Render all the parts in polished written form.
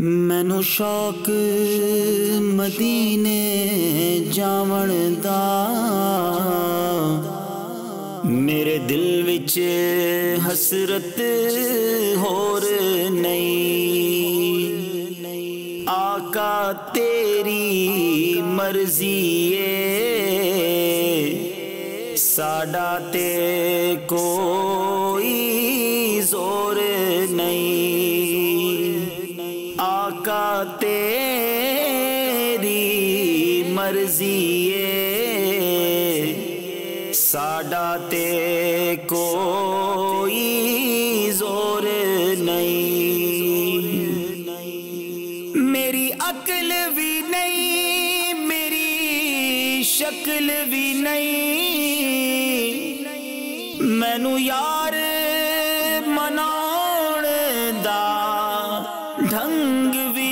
مینوں شوق مدینے جاون دا، میرے دل وچ حسرت ہور نہیں۔ آقا تیری مرضی ہے، ساڈا تے کوئی زور نہیں۔ آقا تیری مرضی ہے، ساڈا تے کوئی زور نہیں۔ میری عقل بھی نہیں، میری شکل بھی نہیں، مینوں یار مناؤن دا ڈھنگ بھی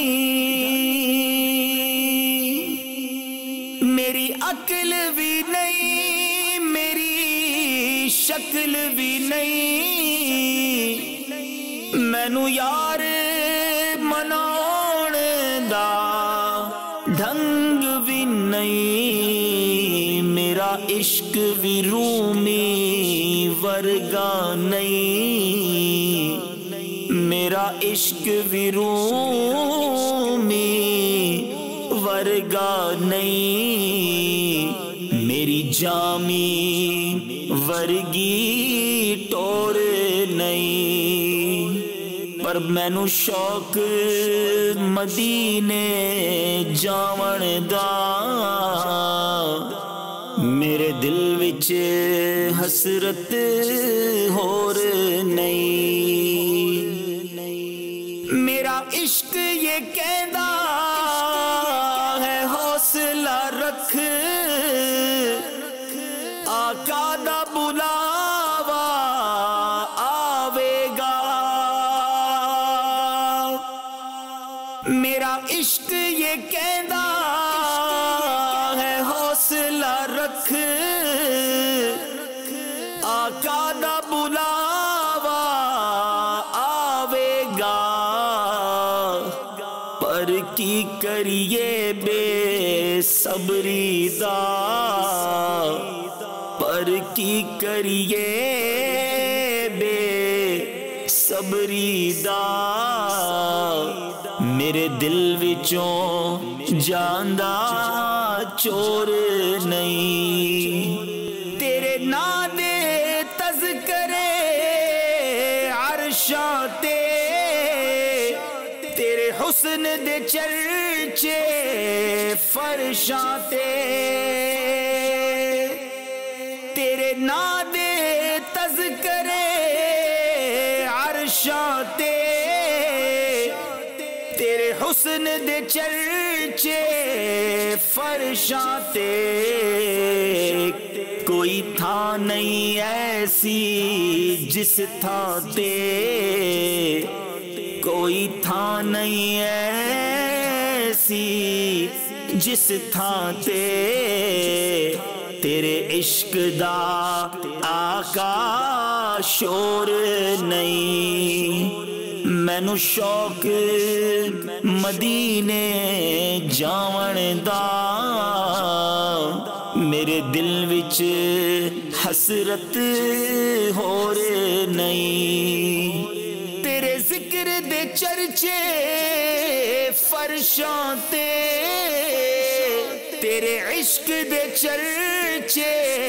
نہیں۔ میری عقل بھی نہیں، میری شکل بھی نہیں، مینوں یار مناؤن دا ڈھنگ بھی نہیں۔ میرا عشق بھی رومی ورگا نہیں، میرا عشق بھی رومی ورگا نہیں۔ میری جامی ورگی ٹور نہیں، پر مینوں شوق مدینے جاون دا، میرے دل وچ حسرت ہور نہیں۔ میرا عشق یہ کہندا ہے حوصلہ رکھ، آقا دا بلاوا آوے گا۔ میرا عشق یہ کہندا ہے حوصلہ رکھ، آقا دا بلاوا آوے گا۔ پر کی کریے بے صبری دا، پر کی کریے بے صبری دا، میرے دل وچوں جاندا چور نہیں۔ تیرے نام دے تذکرے عرشاں تے، تیرے حسن دے چرچے فرشاں تے، تیرے نام دے تذکرے عرشاں تے، تیرے حسن دے چرچے فرشاں تے۔ کوئی تھاں نہیں ایسی جس تھاں تے، کوئی تھاں نہیں ایسی جس تھاں تے، تیرے عشق دا آقا شور نہیں۔ مینوں شوق مدینے جاون دا، میرے دل وچ حسرت ہور نہیں۔ تیرے ذکر دے چرچے فرشاں تے، تیرے عشق دے چرچے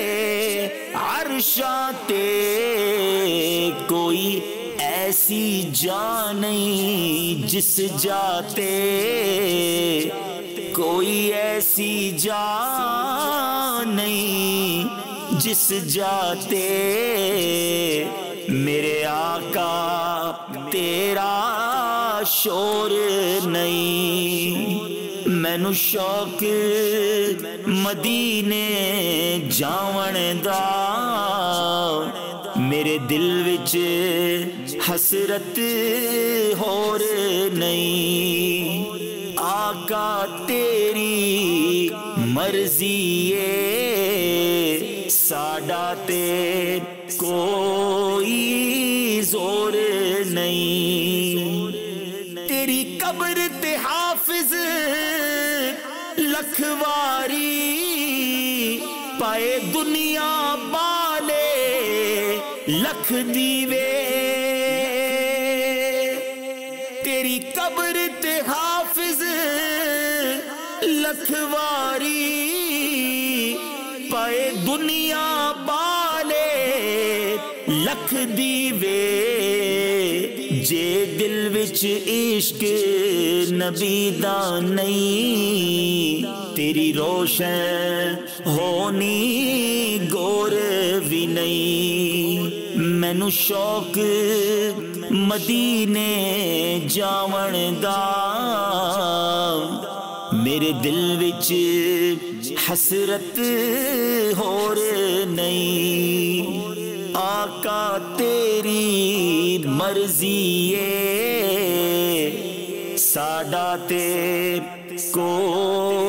عرشاں تے، کوئی ایسی جا نہیں جس جاتے، کوئی ایسی جا نہیں جس جاتے، میرے آقا تیرا شور نہیں۔ مینوں شوق مدینے جاون دا، میرے دل وچ حسرت ہور نہیں۔ آقا تیری مرضی ہے، ساڈا تے کوئی زور نہیں۔ تیری قبر تے حافظ لکھواری پائے دنیا بالے لکھ دیوے تیری قبر تے حافظ لکھواری پائے دنیا بالے لکھ دیوے جے دل وچ عشق نبی دا نہیں تیری روشن ہونی گور بھی نہیں مینوں شوق مدینے جاون دا میرے دل وچ حسرت ہور نہیں آقا تیری مرضی ہے ساڈا تے کوئی